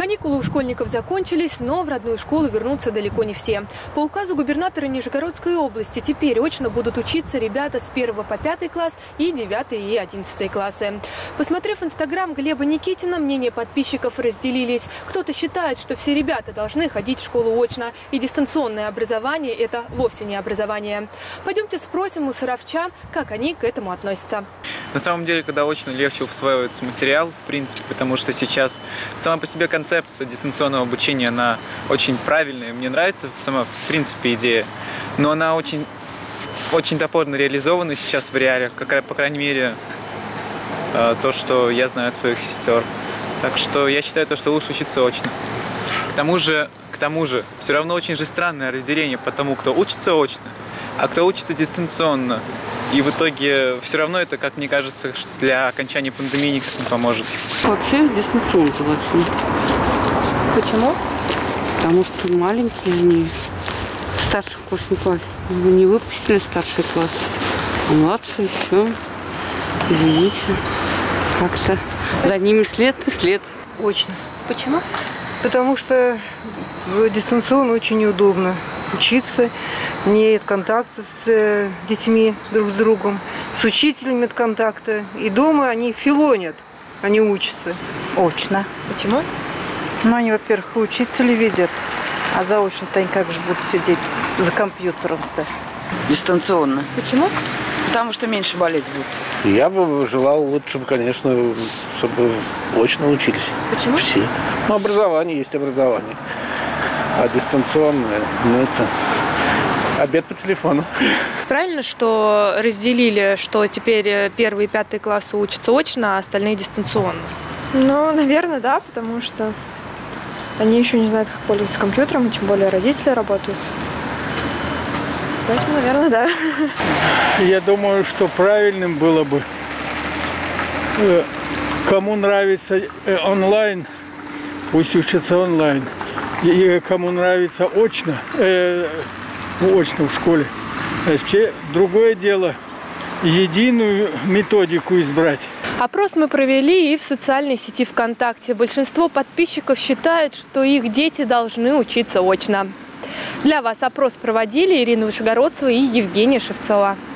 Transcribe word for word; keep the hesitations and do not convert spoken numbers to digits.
Каникулы у школьников закончились, но в родную школу вернутся далеко не все. По указу губернатора Нижегородской области теперь очно будут учиться ребята с первого по пятый класс и девятый и одиннадцатый классы. Посмотрев инстаграм Глеба Никитина, мнения подписчиков разделились. Кто-то считает, что все ребята должны ходить в школу очно, и дистанционное образование – это вовсе не образование. Пойдемте спросим у саровчан, как они к этому относятся. На самом деле, когда очно, легче усваивается материал, в принципе, потому что сейчас сама по себе концепция дистанционного обучения, она очень правильная. Мне нравится сама, в принципе, идея, но она очень, очень топорно реализована сейчас в реалиях, как, по крайней мере, то, что я знаю от своих сестер. Так что я считаю, то, что лучше учиться очно. К тому же, к тому же, все равно очень же странное разделение по тому, кто учится очно, а кто учится дистанционно. И в итоге все равно это, как мне кажется, для окончания пандемии никак не поможет. Вообще дистанционно желательно. Почему? Потому что маленькие они, старших курсников, не выпустили старший класс, а младшие еще, извините, как-то за ними след и след. Очно. Почему? Потому что дистанционно очень неудобно учиться, нет контакта с детьми друг с другом, с учителями нет контакта. И дома они филонят, они учатся. Очно. Почему? Ну, они, во-первых, учителей видят, а заочно-то они как же будут сидеть за компьютером-то? Дистанционно. Почему? Потому что меньше болеть будут. Я бы желал лучше, конечно, чтобы очно учились. Почему? Все. Ну, образование есть образование. А дистанционное, ну, это обед по телефону. Правильно, что разделили, что теперь первый и пятый классы учатся очно, а остальные дистанционно? Ну, наверное, да, потому что они еще не знают, как пользоваться компьютером, и тем более родители работают. Поэтому, наверное, да. Я думаю, что правильным было бы, кому нравится онлайн, пусть учатся онлайн. И кому нравится очно, э, ну, очно в школе, все другое дело, единую методику избрать. Опрос мы провели и в социальной сети ВКонтакте. Большинство подписчиков считают, что их дети должны учиться очно. Для вас опрос проводили Ирина Вышегородцева и Евгения Шевцова.